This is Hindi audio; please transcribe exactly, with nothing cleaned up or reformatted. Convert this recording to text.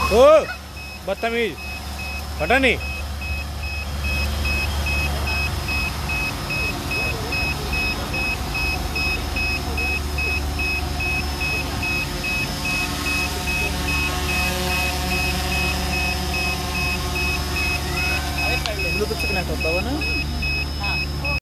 ओ बदतमीज, पता नहीं। ब्लूटूथ से कनेक्ट होता हुआ ना।